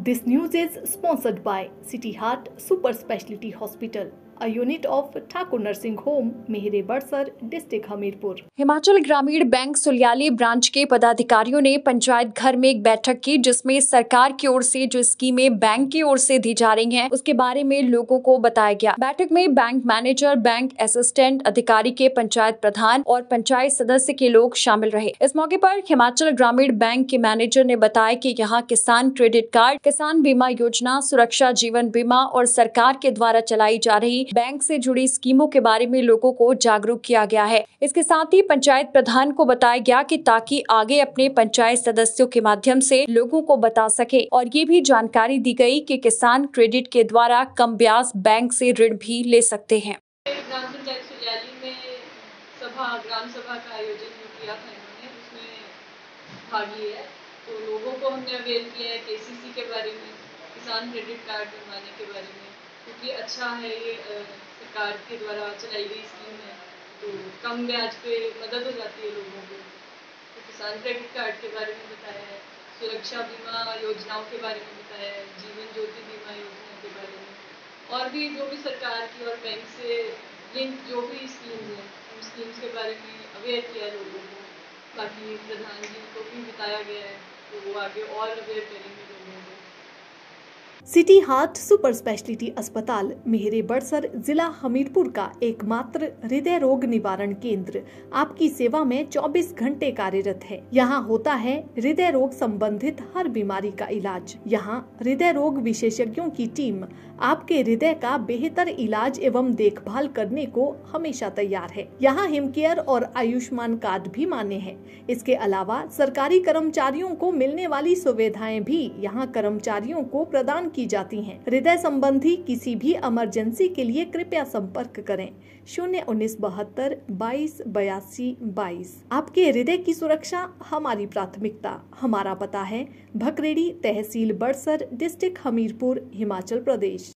This news is sponsored by City Heart Super Speciality Hospital, a unit of Thakur Nursing Home, Mehre Barsar, district Hamirpur. Himachal ग्रामीण bank सुलियाली branch के पदाधिकारियों ने पंचायत घर में एक बैठक की, जिसमें सरकार की ओर से जो स्कीमें बैंक की ओर से दी जा रही हैं उसके बारे में लोगों को बताया गया। बैठक में बैंक मैनेजर, बैंक असिस्टेंट अधिकारी के पंचायत प्रधान और पंचायत सदस्य के लोग शामिल रहे। इस मौके पर हिमाचल ग्रामीण बैंक के मैनेजर ने बताया कि यहाँ किसान क्रेडिट कार्ड, किसान बीमा योजना, सुरक्षा जीवन बीमा और सरकार के द्वारा चलाई जा रही बैंक से जुड़ी स्कीमों के बारे में लोगों को जागरूक किया गया है। इसके साथ ही पंचायत प्रधान को बताया गया कि ताकि आगे अपने पंचायत सदस्यों के माध्यम से लोगों को बता सके, और ये भी जानकारी दी गई कि किसान क्रेडिट के द्वारा कम ब्याज बैंक से ऋण भी ले सकते हैं। ग्राम पंचायत सुलियाली में ग्राम सभा का आयोजन किया था इन्होंने, उसमें भाग लिया है। तो लोगों को हमने अवेयर किया है केसीसी के बारे में, किसान क्रेडिट कार्ड बनवाने के बारे में, क्योंकि अच्छा है ये सरकार के द्वारा चलाई गई स्कीम है, तो कम ब्याज पे मदद हो जाती है लोगों को। तो किसान क्रेडिट कार्ड के बारे में बताया है, सुरक्षा बीमा योजनाओं के बारे में बताया है, जीवन ज्योति बीमा योजना के बारे में, और भी जो भी सरकार की और बैंक से लिंक जो भी स्कीम्स हैं उन स्कीम्स के बारे में अवेयर किया है लोगों को। बाकी प्रधान जी को भी बताया गया है, तो वो आगे और अवेयर करेंगे लोगों को। सिटी हार्ट सुपर स्पेशलिटी अस्पताल, मेहरे बड़सर, जिला हमीरपुर का एकमात्र हृदय रोग निवारण केंद्र आपकी सेवा में 24 घंटे कार्यरत है। यहाँ होता है हृदय रोग संबंधित हर बीमारी का इलाज। यहाँ हृदय रोग विशेषज्ञों की टीम आपके हृदय का बेहतर इलाज एवं देखभाल करने को हमेशा तैयार है। यहाँ हिमकेयर और आयुष्मान कार्ड भी मान्य है। इसके अलावा सरकारी कर्मचारियों को मिलने वाली सुविधाएं भी यहाँ कर्मचारियों को प्रदान की जाती हैं। हृदय संबंधी किसी भी इमरजेंसी के लिए कृपया संपर्क करें 01972 22 82 22। आपके हृदय की सुरक्षा हमारी प्राथमिकता। हमारा पता है भकरेड़ी, तहसील बड़सर, डिस्ट्रिक्ट हमीरपुर, हिमाचल प्रदेश।